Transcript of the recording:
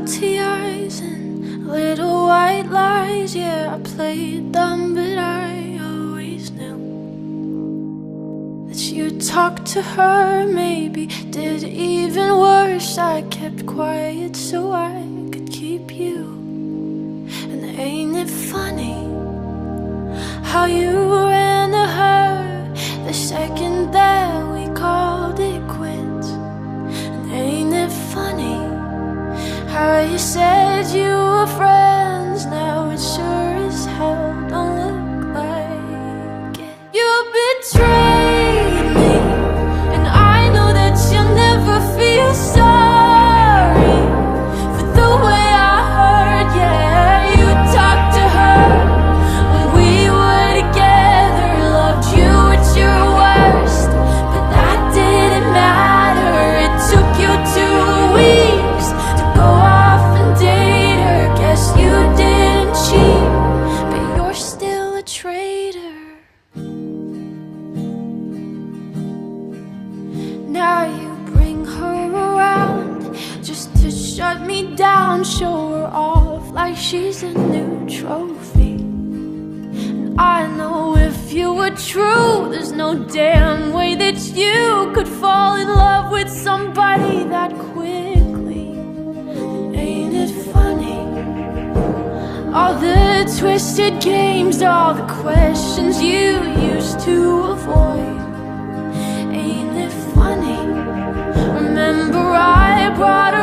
empty eyes and little white lies. Yeah, I played dumb, but I always knew that you talked to her, maybe did even worse. I kept quiet so I could keep you. And ain't it funny how you ran to her the second that we called it quits? And ain't it funny how you said you were friends, now it sure as hell don't look like it. You betrayed me, and I know that you'll never feel sorry for the way I hurt. Yeah, you talked to her when we were together, loved you at your worst, but that didn't matter. It took you 2 weeks to go off and date her. Guess you didn't cheat, but you're still a traitor. Now you bring her around just to shut me down, show her off like she's a new trophy. And I know if you were true, there's no damn way that you could fall in love with somebody that quickly. Ain't it funny, all the twisted games, all the questions you used to avoid? Ain't it funny, remember I brought